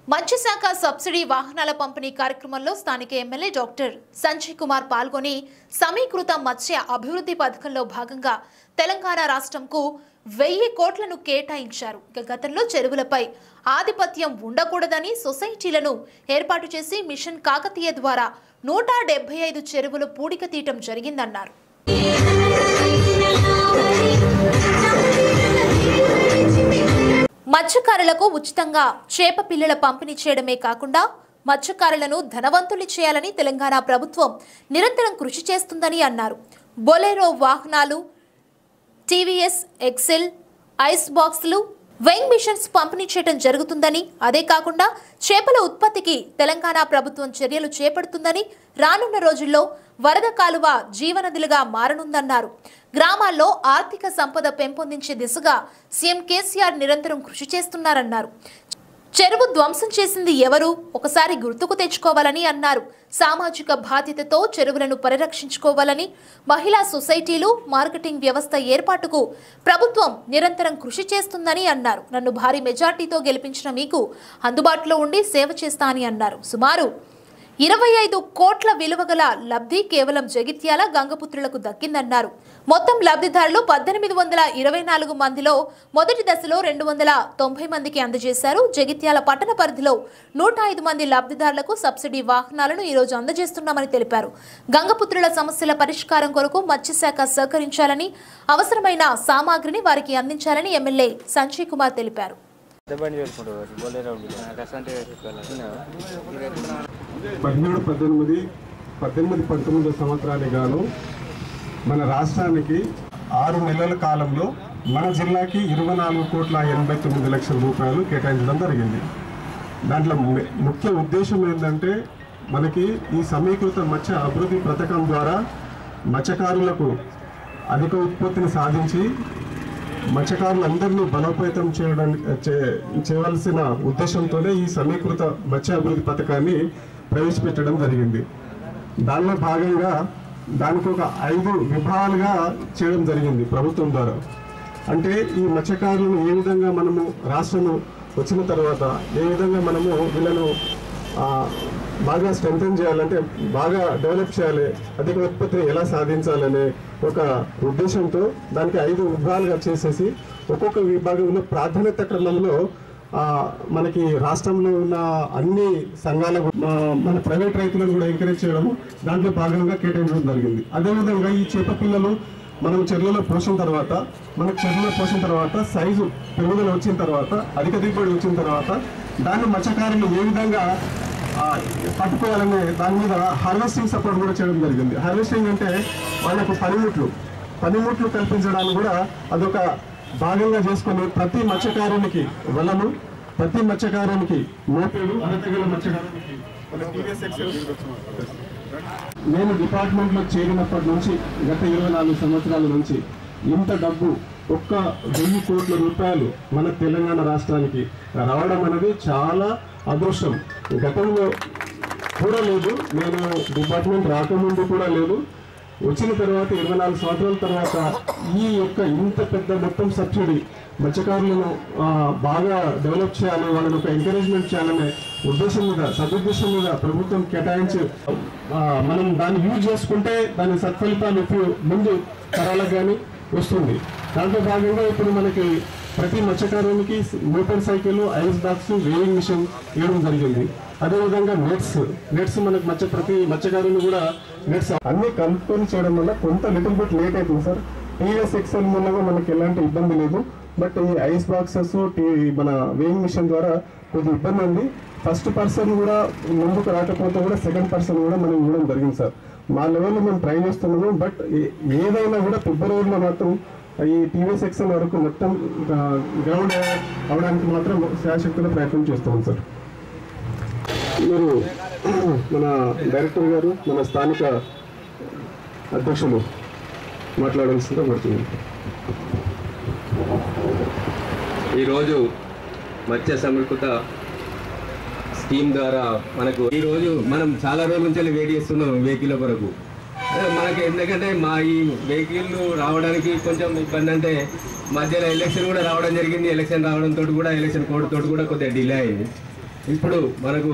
మత్స్యశాఖ సబ్సిడీ వాహనాల పంపిణీ కార్యక్రమంలో స్థానిక ఎమ్మెల్యే డాక్టర్ సంజయ్ కుమార్ పాల్గొని సమీకృత మత్స్య అభివృద్ధి పథకంలో భాగంగా తెలంగాణ రాష్ట్రంకు 1000 కోట్లను కేటాయించారు. గతంలో చెరువులపై ఆధిపత్యం ఉండకూడదని సొసైటీలను ఏర్పాటు చేసి మిషన్ కాకతీయ ద్వారా 175 చెరువులు పూడిక తీయటం జరిగిందన్నారు. మత్స్యకారులకు ఉచితంగా చేప పిల్లల పంపిణీ చేయడమే కాకుండా మత్స్యకారులను ధనవంతులు చేయాలని తెలంగాణ ప్రభుత్వం నిరంతరం కృషి చేస్తుందని అన్నారు. బొలెరో వాహనాలు, టీవీఎస్ ఎక్సెల్, ఐస్ బాక్సులు, వెయింగ్ మిషన్స్ పంపిణీ చేయడం జరుగుతుందని, అదే కాకుండా చేపల ఉత్పత్తికి తెలంగాణ ప్రభుత్వం చర్యలు చేపడుతుందని, రానున్న రోజుల్లో వరద కాలువ జీవనదులుగా మారనుందన్నారు. గ్రామాల్లో ఆర్థిక సంపద పెంపొందించే దిశగా సీఎం కేసీఆర్ నిరంతరం కృషి చేస్తున్నారన్నారు. చెరువు ధ్వంసం చేసింది ఎవరు ఒకసారి గుర్తుకు తెచ్చుకోవాలని అన్నారు. సామాజిక బాధ్యతతో చెరువులను పరిరక్షించుకోవాలని, మహిళా సొసైటీలు, మార్కెటింగ్ వ్యవస్థ ఏర్పాటుకు ప్రభుత్వం నిరంతరం కృషి చేస్తుందని అన్నారు. నన్ను భారీ మెజార్టీతో గెలిపించిన మీకు అందుబాటులో ఉండి సేవ చేస్తా అని అన్నారు. సుమారు 25 కోట్ల విలువ గల లబ్ధి కేవలం జగిత్యాల గంగపుత్రులకు దక్కిందన్నారు. మొత్తం లబ్ధిదారులు 1824 మందిలో మొదటి దశలో 290 మందికి అందజేశారు. జగిత్యాల పట్టణ పరిధిలో 105 మంది లబ్ధిదారులకు సబ్సిడీ వాహనాలను ఈరోజు అందజేస్తున్నామని తెలిపారు. గంగపుత్రుల సమస్యల పరిష్కారం కొరకు మత్స్యశాఖ సహకరించాలని, అవసరమైన సామాగ్రిని వారికి అందించాలని ఎమ్మెల్యే సంజయ్ కుమార్ తెలిపారు. 18-19 సంవత్సరానికి గాను మన రాష్ట్రానికి 6 నెలల కాలంలో మన జిల్లాకి 24,89,00,000 రూపాయలు కేటాయించడం జరిగింది. దాంట్లో ముఖ్య ఉద్దేశం ఏంటంటే మనకి ఈ సమీకృత మత్స్య అభివృద్ధి పథకం ద్వారా మత్స్యకారులకు అధిక ఉత్పత్తిని సాధించి మత్స్యకారులందరినీ బలోపేతం చేయవలసిన ఉద్దేశంతోనే ఈ సమీకృత మత్స్య అభివృద్ధి పథకాన్ని ప్రవేశపెట్టడం జరిగింది. దానిలో భాగంగా దానికి ఒక 5 విభాగాలుగా చేయడం జరిగింది ప్రభుత్వం ద్వారా. అంటే ఈ మత్స్యకారులను ఏ విధంగా మనము రాష్ట్రం వచ్చిన తర్వాత ఏ విధంగా మనము వీళ్ళను బాగా స్ట్రెంథెన్ చేయాలంటే బాగా డెవలప్ చేయాలి, అధిక ఉత్పత్తిని ఎలా సాధించాలనే ఒక ఉద్దేశంతో దానికి 5 విభాగాలుగా చేసేసి ఒక్కొక్క విభాగంలో ప్రాధాన్యత క్రమంలో మనకి రాష్ట్రంలో ఉన్న అన్ని సంఘాలకు మన ప్రైవేట్ రైతులను కూడా ఎంకరేజ్ చేయడం దాంట్లో భాగంగా కేటాయించడం జరిగింది. అదేవిధంగా ఈ చేప పిల్లలు మనం చెరువులో పోసిన తర్వాత సైజు పెరుగుదల వచ్చిన తర్వాత అధిక దిగుబడి వచ్చిన తర్వాత దాన్ని మత్స్యకారులు ఏ విధంగా పట్టుకోవాలనే దాని మీద హార్వెస్టింగ్ సపోర్ట్ కూడా చేయడం జరిగింది. హార్వెస్టింగ్ అంటే వాళ్ళకు పనిముట్లు కల్పించడానికి కూడా అదొక భాగంగా చేసుకొని ప్రతి మత్స్యకారునికి వలలు, ప్రతి మత్స్యకారునికి మోపేడు, అర్హతగల మత్స్యకారునికి నేను డిపార్ట్మెంట్లో చేరినప్పటి నుంచి గత 24 సంవత్సరాల నుంచి ఇంత డబ్బు 1,000 కోట్ల రూపాయలు మన తెలంగాణ రాష్ట్రానికి రావడం అనేది చాలా అదృష్టం. గతంలో కూడా లేదు, నేను డిపార్ట్మెంట్ రాకముందు కూడా లేదు. వచ్చిన తర్వాత 24 సంవత్సరాల తర్వాత ఈ యొక్క ఇంత పెద్ద మొత్తం సబ్సిడీ మత్స్యకారులను బాగా డెవలప్ చేయాలి, వాళ్ళని ఒక ఎంకరేజ్మెంట్ చేయాలనే సదుద్దేశం మీద ప్రభుత్వం కేటాయించి మనం దాన్ని యూజ్ చేసుకుంటే దాని సత్ఫలితాలు ముందు తరాలకు కానీ వస్తుంది. దాంట్లో భాగంగా ఇప్పుడు మనకి ప్రతి మత్స్యకారునికి motor cycle, ice box, weighing machine ఇవ్వడం జరిగింది. అదేవిధంగా నెట్స్ మనకు ప్రతి మత్స్యకారులు కూడా నెట్స్ అన్ని కలుపుకొని చేయడం వల్ల కొంత లిటిల్ బిట్ లేట్ అవుతుంది సార్. టీవీఎస్ ఎక్సెల్ మూలంగా మనకి ఎలాంటి ఇబ్బంది లేదు. బట్ ఈ ఐస్ బాక్సెస్ మన వేయింగ్ మిషన్ ద్వారా కొద్దిగా ఇబ్బంది ఉంది. ఫస్ట్ పర్సన్ కూడా ముందుకు రాకపోతే కూడా సెకండ్ పర్సన్ కూడా మనం ఇవ్వడం జరిగింది సార్. మా లెవెల్లో మేము ట్రై చేస్తున్నాము. బట్ ఏదైనా కూడా ఫిబ్రవరిలో మాత్రం ఈ టీవీఎస్ ఎక్సెల్ వరకు మొత్తం గ్రౌండ్ అవడానికి మాత్రం శాశక్తుల ప్రయత్నం చేస్తాం సార్. మీరు మన డైరెక్టర్ గారు, మన స్థానిక అధ్యక్షులు మాట్లాడాల్సిందిగా పడుతుంది. ఈరోజు మత్స్య సమీకృత స్కీమ్ ద్వారా ఈరోజు మనం చాలా రోజుల నుంచి వెయిట్ చేస్తున్నాం వెహికల్ కొరకు. మనకి ఎందుకంటే మా ఈ వెహికల్ రావడానికి కొంచెం ఇబ్బంది, అంటే మధ్యలో ఎలక్షన్ కూడా రావడం జరిగింది. ఎలక్షన్ రావడంతో కూడా ఎలక్షన్ కోడ్ తోటి కూడా కొద్దిగా డిలే అయింది. ఇప్పుడు మనకు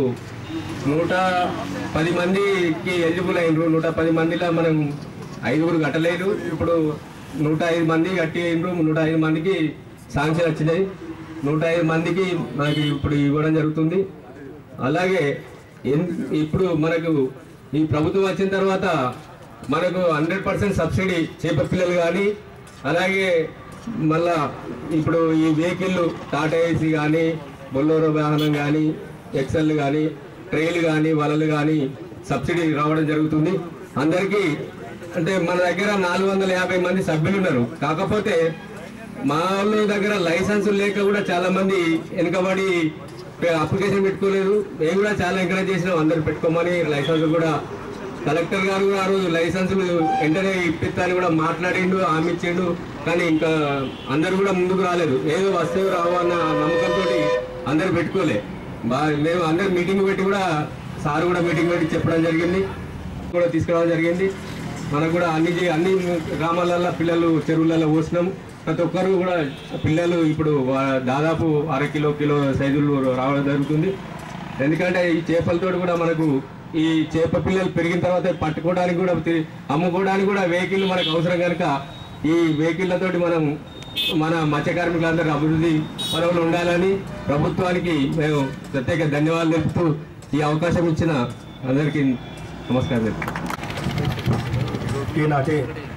110 మందికి ఎలిజిబుల్ అయినరు. 110 మందిలో మనం 5గురు కట్టలేదు. ఇప్పుడు 105 మంది కట్టి అయినరు. 105 మందికి శాంక్షన్ వచ్చినాయి. 105 మందికి మనకి ఇప్పుడు ఇవ్వడం జరుగుతుంది. అలాగే ఇప్పుడు మనకు ఈ ప్రభుత్వం వచ్చిన తర్వాత మనకు 100% సబ్సిడీ చేప పిల్లలు కానీ, అలాగే మళ్ళా ఇప్పుడు ఈ వెహికల్ టాటా ఏసీ కానీ, బొలోరో వాహనం కానీ, ఎక్సెల్ కానీ, ట్రైలు కానీ, వలలు కానీ సబ్సిడీ రావడం జరుగుతుంది అందరికీ. అంటే మన దగ్గర 450 మంది సభ్యులు ఉన్నారు. కాకపోతే మా వాళ్ళ దగ్గర లైసెన్సులు లేక కూడా చాలా మంది వెనుకబడి అప్లికేషన్ పెట్టుకోలేదు. మేము కూడా చాలా ఎంకరేజ్ చేసినాం అందరు పెట్టుకోమని. లైసెన్స్ కూడా కలెక్టర్ గారు కూడా ఆ రోజు లైసెన్సులు వెంటనే ఇప్పిస్తారని కూడా మాట్లాడిండు, హామీ ఇచ్చిండు. కానీ ఇంకా అందరు కూడా ముందుకు రాలేదు. ఏదో వస్తే రావు అన్న నమ్మకంతో అందరు పెట్టుకోలే. మేము అందరు మీటింగ్ పెట్టి కూడా సార్ కూడా మీటింగ్ పెట్టి చెప్పడం జరిగింది, కూడా తీసుకురావడం జరిగింది. మనకు కూడా అన్ని గ్రామాలలో పిల్లలు చెరువులలో పోసినాం. ప్రతి ఒక్కరు కూడా పిల్లలు ఇప్పుడు దాదాపు 1/2 కిలో సైజులు రావడం జరుగుతుంది. ఎందుకంటే ఈ చేపలతో కూడా మనకు ఈ చేప పిల్లలు పెరిగిన తర్వాత పట్టుకోవడానికి కూడా అమ్ముకోవడానికి కూడా వెహికల్ మనకు అవసరం కనుక ఈ వెహికల్లతోటి మనం మన మత్స్య కార్మికులందరూ అభివృద్ధి పరంలో ఉండాలని ప్రభుత్వానికి మేము ప్రత్యేక ధన్యవాదాలు తెలుపుతూ ఈ అవకాశం ఇచ్చిన అందరికీ నమస్కారం తెలుపుతాం. ఈనాటి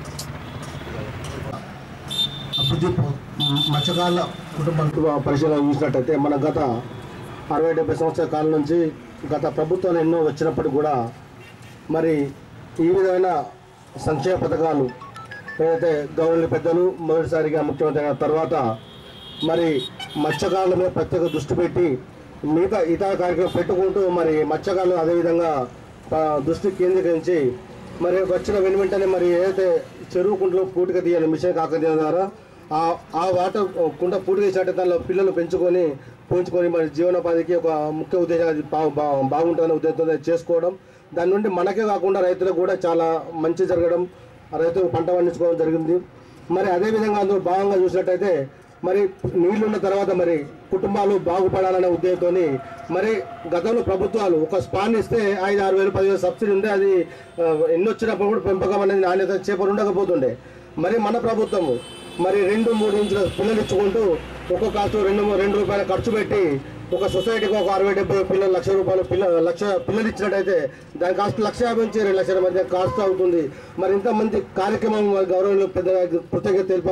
అభివృద్ధి మత్స్యకారుల కుటుంబ పరిశీలన చూసినట్టయితే మన గత 60-70 సంవత్సరాల కాలం నుంచి గత ప్రభుత్వాలు ఎన్నో వచ్చినప్పటికీ కూడా మరి ఈ విధమైన సంక్షేమ పథకాలు ఏదైతే గవర్నమెంట్ పెద్దలు మొదటిసారిగా ముఖ్యమంత్రి అయిన తర్వాత మరి మత్స్యకారుల మీద ప్రత్యేక దృష్టి పెట్టి మిగతా ఇతర కార్యక్రమం పెట్టుకుంటూ మరి మత్స్యకారులు అదేవిధంగా దృష్టి కేంద్రీకరించి మరి వచ్చిన వెంటనే మరి ఏదైతే చెరువు కుంటలో పూటిక తీయాలి మిషన్ కాకతీయ ద్వారా ఆ వాటర్ కుంట పూటిక చేసినట్టు దానిలో పిల్లలు పోయించుకొని మరి జీవనోపాధికి ఒక ముఖ్య ఉద్దేశం అది బాగుంటుందనే ఉద్దేశంతో చేసుకోవడం. దాని నుండి మనకే కాకుండా రైతులకు కూడా చాలా మంచి జరగడం, రైతులు పంట పండించుకోవడం జరిగింది. మరి అదేవిధంగా అందులో భాగంగా చూసినట్టయితే మరి నీళ్లున్న తర్వాత మరి కుటుంబాలు బాగుపడాలనే ఉద్దేశంతో మరి గతంలో ప్రభుత్వాలు ఒక స్పాన్ ఇస్తే 5-6 వేలు 10 వేలు సబ్సిడీ ఉండే, అది ఎన్ని వచ్చినప్పుడు కూడా పెంపకం అనేది నాణ్యత చేపలు ఉండకపోతుండే. మరి మన ప్రభుత్వము మరి 2-3 ఇంచుల పిల్లలు ఇచ్చుకుంటూ ఒక్కొక్క కాస్ట్ 2 రూపాయలు ఖర్చు పెట్టి ఒక సొసైటీకి ఒక 60-70 పిల్లలు ₹1,00,000 పిల్లలు ఇచ్చినట్టయితే దాని కాస్ట్ 1,50,000 నుంచి 2,00,000 మధ్య కాస్ట్ అవుతుంది. మరి ఇంతమంది కార్యక్రమం గౌరవంలో పెద్ద కృతజ్ఞత తెలిప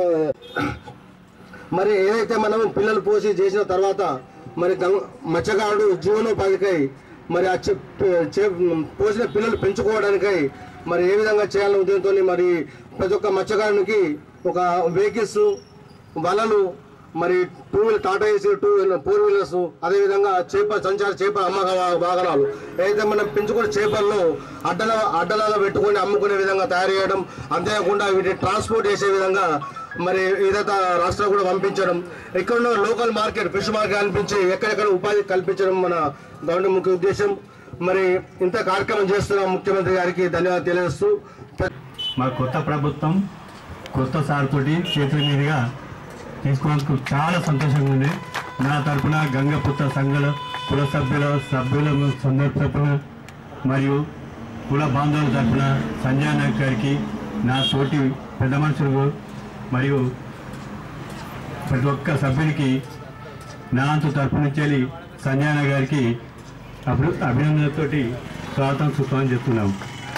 మరి ఏదైతే మనం పిల్లలు పోసి చేసిన తర్వాత మరి మత్స్యకారుడు జీవనోపాధికై మరి పోసిన పిల్లలు పెంచుకోవడానికై మరి ఏ విధంగా చేయాలనే ఉద్దేశంతో మరి ప్రతి ఒక్క మత్స్యకారునికి ఒక వెహికల్స్, వలలు, మరి 2 వీలర్ టాటా ఏసీ, 4 వీలర్స్, అదేవిధంగా చేప అమ్మక వాహనాలు ఏదైతే మనం పెంచుకునే చేపలను అడ్డలాగా పెట్టుకొని అమ్ముకునే విధంగా తయారు చేయడం, అంతేకాకుండా వీటిని ట్రాన్స్పోర్ట్ చేసే విధంగా మరి ఏదైతే రాష్ట్రాలు కూడా పంపించడం, ఇక్కడ ఉన్న లోకల్ మార్కెట్ ఫిష్ మార్కెట్ అనిపించి ఎక్కడెక్కడ ఉపాధి కల్పించడం మన గవర్నమెంట్ ముఖ్య ఉద్దేశం. మరి ఇంత కార్యక్రమం చేస్తున్న ముఖ్యమంత్రి గారికి ధన్యవాదాలు తెలియజేస్తూ మా కొత్త ప్రభుత్వం కొత్త సార్ తోటి చేతుల మీదుగా తీసుకున్నందుకు చాలా సంతోషంగా ఉంది. నా తరఫున గంగపుత్ర సంఘాల కుల సభ్యుల తరఫున మరియు కుల బాంధవుల తరఫున సంజయ్ నాయక్ గారికి, నా తోటి పెద్ద మనుషులకు మరియు ప్రతి ఒక్క సభ్యునికి నా అంత తరఫు నుంచి సంజయ్ నాయక్ గారికి అభినందనతోటి స్వాగతం సుస్వాగతం చెప్తున్నాము.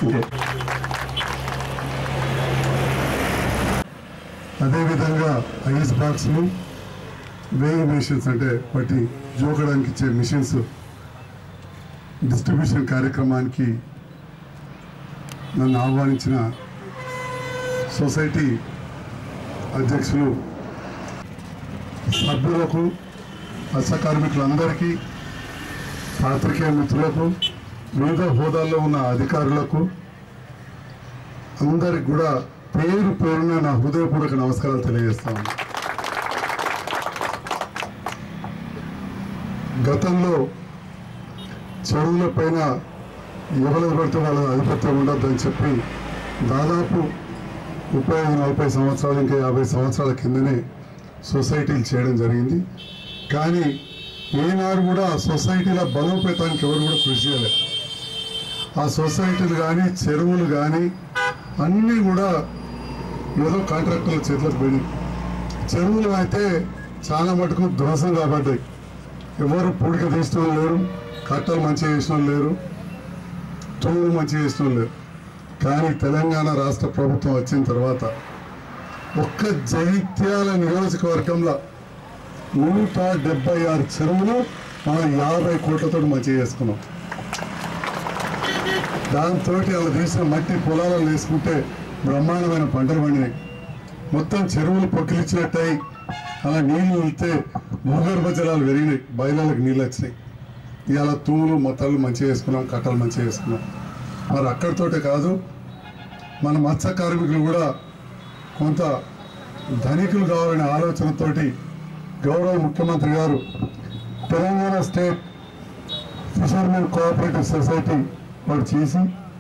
అదేవిధంగా ఐస్ బాక్స్లు, వేయింగ్ మిషన్స్ అంటే వాటి జోకడానికి ఇచ్చే మిషన్స్ డిస్ట్రిబ్యూషన్ కార్యక్రమానికి నన్ను ఆహ్వానించిన సొసైటీ అధ్యక్షులు, సభ్యులకు, మత్స్య కార్మికులందరికీ, పాత్రికేయ మిత్రులకు, వివిధ హోదాల్లో ఉన్న అధికారులకు అందరికి కూడా పేరు పేరున నా హృదయపూర్వక నమస్కారాలు తెలియజేస్తాను. గతంలో చెరువుల పైన ఎవరు పడితే వాళ్ళ ఆధిపత్యం ఉండొద్దని చెప్పి దాదాపు 35-40 సంవత్సరాలు ఇంకా 50 సంవత్సరాల కిందనే సొసైటీలు చేయడం జరిగింది. కానీ ఏనాడు కూడా ఆ సొసైటీల బలోపేతానికి ఎవరు కూడా కృషి చేయలేదు. ఆ సొసైటీలు కానీ చెరువులు కానీ అన్నీ కూడా ఏదో కాంట్రాక్టర్ల చేతులకు పోయినాయి. చెరువులు అయితే చాలా మటుకు ధ్వంసం కాబడ్డాయి. ఎవరు పూడిక తీసిన వాళ్ళు లేరు, కట్టలు మంచిగా చేసిన వాళ్ళు లేరు, తూములు మంచిగా చేసిన వాళ్ళు లేరు. కానీ తెలంగాణ రాష్ట్ర ప్రభుత్వం వచ్చిన తర్వాత ఒక్క జగిత్యాల నియోజకవర్గంలో 176 చెరువులు మనం 50 కోట్లతో మంచిగా చేసుకున్నాం. దాంతో అలా తీసిన మట్టి పొలాలను వేసుకుంటే బ్రహ్మాండమైన పంటలు పండినాయి. మొత్తం చెరువులు పొక్కిలిచ్చినట్టయి అలా నీళ్లు వెళ్తే భూగర్భ జలాలు పెరిగినాయి, బయళ్ళకి నీళ్ళు వచ్చినాయి. ఇవాళ తూములు మొత్తాలు మంచిగా వేసుకున్నాం, కట్టలు మంచిగా వేసుకున్నాం. మరి అక్కడితోటే కాదు, మన మత్స్య కార్మికులు కూడా కొంత ధనికులు కావాలనే ఆలోచనతోటి గౌరవ ముఖ్యమంత్రి గారు Telangana state fishermen cooperative society వాడు చేసి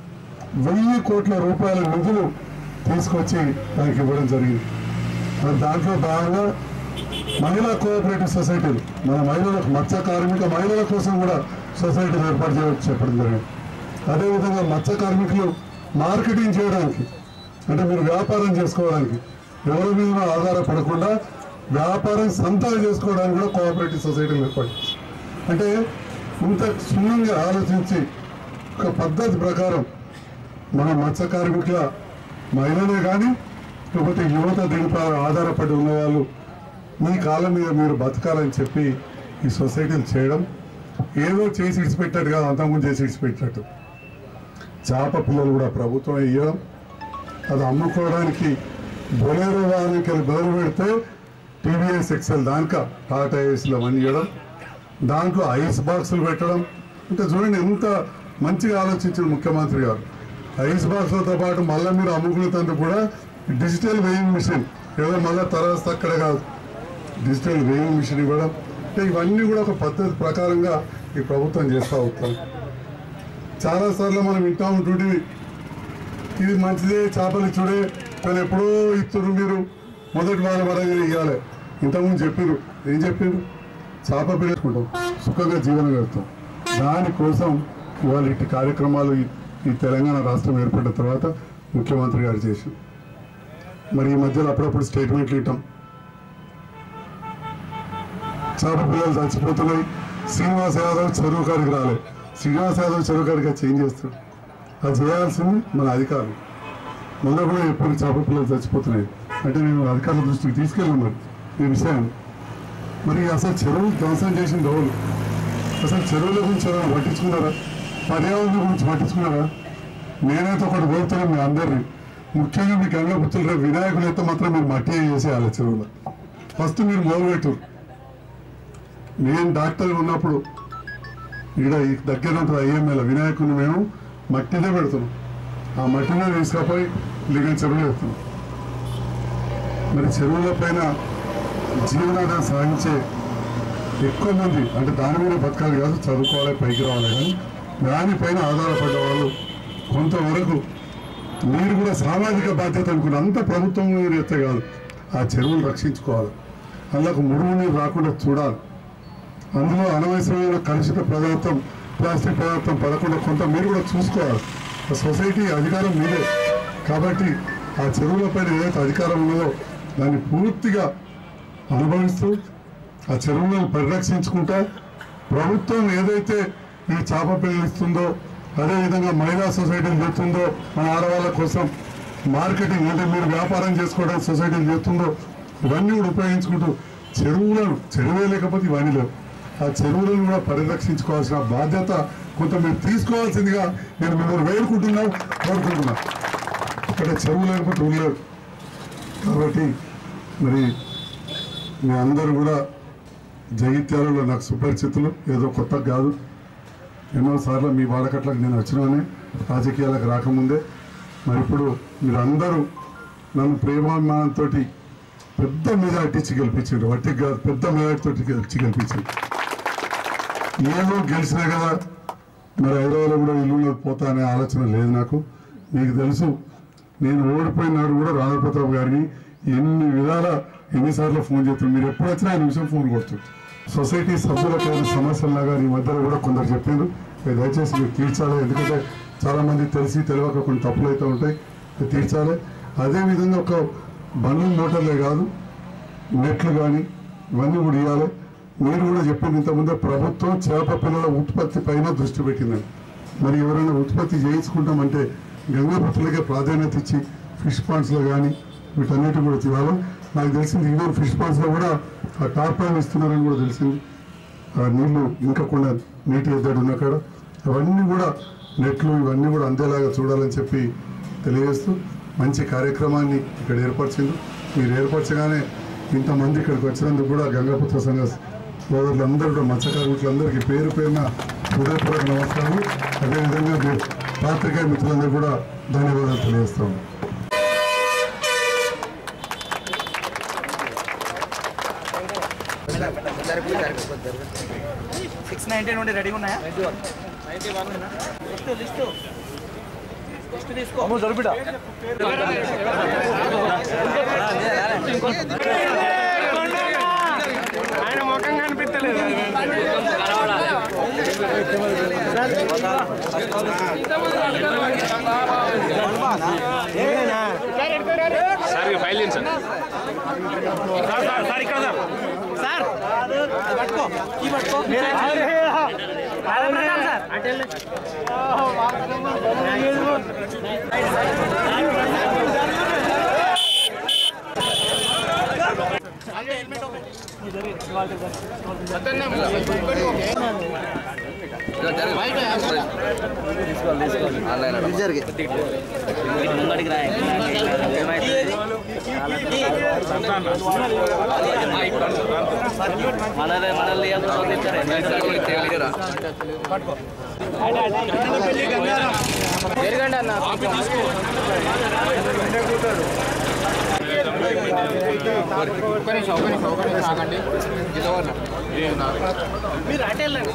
1000 కోట్ల రూపాయల నిధులు తీసుకొచ్చి దానికి ఇవ్వడం జరిగింది. మరి దాంట్లో భాగంగా మహిళా కోఆపరేటివ్ సొసైటీలు, మన మహిళలకు మత్స్య కార్మిక మహిళల కోసం కూడా సొసైటీలు ఏర్పాటు చేయడం చెప్పడం జరిగింది. అదేవిధంగా మత్స్య కార్మికులు మార్కెటింగ్ చేయడానికి, అంటే మీరు వ్యాపారం చేసుకోవడానికి ఎవరి మీద ఆధారపడకుండా వ్యాపారం సొంతంగా చేసుకోవడానికి కూడా కోఆపరేటివ్ సొసైటీలు ఏర్పాటు చేసి, అంటే ఇంత క్షుణ్ణంగా ఆలోచించి ఒక పద్ధతి ప్రకారం మన మత్స్య కార్మికుల మహిళలే కానీ లేకపోతే యువత దీనిపై ఆధారపడి ఉన్నవాళ్ళు మీ కాలం మీద మీరు బతకాలని చెప్పి ఈ సొసైటీలు చేయడం, ఏదో చేసి ఇడిచిపెట్టాడు కాదు, అంతకుముందు చేసి ఇడిచిపెట్టినట్టు చేప పిల్లలు కూడా ప్రభుత్వం ఇవ్వడం, అది అమ్ముకోవడానికి బొలేరో వాహనానికి బదులు పెడితే టీవీఎస్ ఎక్సెల్ దానిక టాటా ఏస్లో అవన్నీ ఇవ్వడం, దాంట్లో ఐస్ బాక్సులు పెట్టడం. అంటే చూడండి ఎంత మంచిగా ఆలోచించిన ముఖ్యమంత్రి గారు. ఐస్ బాక్సులతో పాటు మళ్ళీ మీరు అమ్ముకునేందుకు కూడా డిజిటల్ వేయింగ్ మిషన్, ఏదో మళ్ళీ తరగతి అక్కడ కాదు, డిజిటల్ వేయింగ్ మిషన్ ఇవ్వడం. అంటే ఇవన్నీ కూడా ఒక పద్ధతి ప్రకారంగా ఈ ప్రభుత్వం చేస్తూ ఉంటాం. చాలాసార్లు మనం వింటూ ఉంటుంటే ఇది మంచిదే, చేపలు ఇచ్చుడే, కానీ ఎప్పుడో ఇస్తున్నారు మీరు, మొదటి వారం వరంగా ఇవ్వాలి. ఇంతకుముందు చెప్పారు, ఏం చెప్పారు? చేప పెట్టుకుంటాం, సుఖంగా జీవనం గడుపుతాం. దానికోసం ఇవాళ ఇటు కార్యక్రమాలు ఈ తెలంగాణ రాష్ట్రం ఏర్పడిన తర్వాత ముఖ్యమంత్రి గారు చేసి, మరి ఈ మధ్యలో అప్పుడప్పుడు స్టేట్మెంట్లు ఇవ్వటం, చేప పిల్లలు చచ్చిపోతున్నాయి, శ్రీనివాస్ యాదవ్ చెరువు కాడికి రాలేదు, శ్రీనివాస్ యాదవ్ చెరువు కాడికి చేంజ్ చేస్తాడు. అది చేయాల్సింది మన అధికారులు. మొన్న కూడా ఎప్పుడు చేప పిల్లలు చచ్చిపోతున్నాయి అంటే నేను అధికారుల దృష్టికి తీసుకెళ్ళాను మరి ఈ విషయాన్ని. మరి అసలు చెరువులు ధ్వంసం చేసిన రోజులు, అసలు చెరువుల గురించి ఎవరైనా పట్టించుకున్నారా? పర్యావరణం గురించి పట్టించుకున్నారా? నేనైతే ఒకటి కోరుతున్నాను మీ అందరినీ, ముఖ్యంగా మీ గంగ పుత్రులు రేపు వినాయకులు అయితే మాత్రం మీరు మట్టి చేసేయాలి చెరువులో. ఫస్ట్ మీరు మొదలుపెట్టారు. నేను డాక్టర్ ఉన్నప్పుడు ఇక్కడ దగ్గర ఉంటుంది ఐఎంఏల వినాయకుడిని మేము మట్టినే పెడుతున్నాం. ఆ మట్టినే తీసుకపోయి లిగన్ చెరువులు పెడుతున్నాం. మరి చెరువుల పైన జీవనాధారం సాగించే ఎక్కువ మంది, అంటే దాని మీద బతకాలి కాదు, చదువుకోవాలి, పైకి రావాలి, కానీ దానిపైన ఆధారపడ్డ వాళ్ళు కొంతవరకు మీరు కూడా సామాజిక బాధ్యత అనుకున్న అంత ప్రభుత్వం మీరు ఎత్తే కాదు, ఆ చెరువులు రక్షించుకోవాలి, అందులోకి మురుగు నీరు రాకుండా చూడాలి. అందులో అనవసరమైన కలుషిత పదార్థం, ప్లాస్టిక్ పదార్థం పడకుండా కొంత మీరు కూడా చూసుకోవాలి. ఆ సొసైటీ అధికారం మీదే కాబట్టి ఆ చెరువుల పైన ఏదైతే అధికారం ఉన్నదో దాన్ని పూర్తిగా అనుభవిస్తూ ఆ చెరువులను పరిరక్షించుకుంటా ప్రభుత్వం ఏదైతే ఈ చేప పిల్లలు ఇస్తుందో, అదేవిధంగా మహిళా సొసైటీలు చేస్తుందో, మన ఆడవాళ్ళ కోసం మార్కెటింగ్ అంటే మీరు వ్యాపారం చేసుకోవడానికి సొసైటీలు చేస్తుందో, ఇవన్నీ కూడా ఉపయోగించుకుంటూ చెరువే లేకపోతే ఇవన్నీ లేవు. ఆ చెరువులను కూడా పరిరక్షించుకోవాల్సిన బాధ్యత కొంత మీరు తీసుకోవాల్సిందిగా నేను మిమ్మల్ని కోరుకుంటున్నా. ఇక్కడ చెరువు లేకపోతే ఉండలేదు కాబట్టి మరి మీ అందరూ కూడా జగిత్యాలలో నాకు సుపరిచితులు, ఏదో కొత్త కాదు. ఎన్నోసార్లు మీ వాడకట్లకు నేను వచ్చినానే రాజకీయాలకు రాకముందే. మరి ఇప్పుడు మీరందరూ నన్ను ప్రేమాభిమానంతో పెద్ద మెజార్టీ ఇచ్చి గెలిపించారు, వట్టికి కాదు, పెద్ద మెజార్టీతో ఇచ్చి గెలిపించారు. ఏదో గెలిచినా కదా మరి హైదరాబాద్లో కూడా ఇల్లు పోతా అనే ఆలోచన లేదు నాకు. మీకు తెలుసు నేను ఓడిపోయినాడు కూడా రాధాపత్రరావు గారిని ఎన్నిసార్లు ఫోన్ చేస్తాను, మీరు ఎప్పుడు వచ్చినా 5 నిమిషం ఫోన్ కొడుతుంది. సొసైటీ సభ్యులకు ఏదైనా సమస్యలులాగా ఈ మధ్యలో కూడా కొందరు చెప్పారు, దయచేసి మీరు తీర్చాలి. ఎందుకంటే చాలామంది తెలిసి తెలియక కొన్ని తప్పులు అయితే ఉంటాయి, తీర్చాలి. అదేవిధంగా ఒక బండ్లు మోటార్లే కాదు, నెట్లు కానీ ఇవన్నీ కూడా ఇవ్వాలి. మీరు కూడా చెప్పింది ఇంతకుముందే ప్రభుత్వం చేప పిల్లల ఉత్పత్తి పైన దృష్టి పెట్టిందని. మరి ఎవరైనా ఉత్పత్తి చేయించుకుంటామంటే గంగాపుత్రులకే ప్రాధాన్యత ఇచ్చి ఫిష్ పాండ్స్లో కానీ వీటన్నిటి కూడా ఇవ్వాలి. నాకు తెలిసింది ఈవెన్ ఫిష్ పాండ్స్లో కూడా ఆ టార్పాయిన్ ఇస్తున్నారని కూడా తెలిసింది. నీళ్లు ఇంకకుండా నీటి ఎద్దడి ఉన్న కాడ అవన్నీ కూడా నెట్లు ఇవన్నీ కూడా అందేలాగా చూడాలని చెప్పి తెలియజేస్తూ మంచి కార్యక్రమాన్ని ఇక్కడ ఏర్పరిచింది. మీరు ఏర్పరచగానే ఇంతమంది ఇక్కడికి వచ్చినందుకు కూడా గంగాపుత్ర సంఘ సోదరులందరూ కూడా మత్స్యకారులందరికీ పేరు పేరున హృదయపూర్వక నమస్కారాలు. అదేవిధంగా పాత్రికేయ మిత్రులందరూ కూడా ధన్యవాదాలు తెలియజేస్తాము. రెడీగా ఉన్నాయా? జరుపుట ఆయన ముఖం కనిపించలేదు. సార్ ఫైల్ చేయండి సార్. ఇక్కడ సార్ పట్టుకో మనల్ని జరగండి అన్న. మీరు అటెళ్ళండి.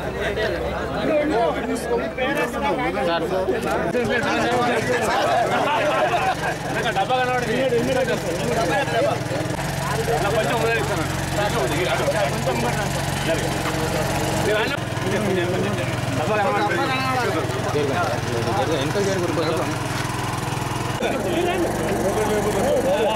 డబ్బా కనబడి కొంచెం ఎంత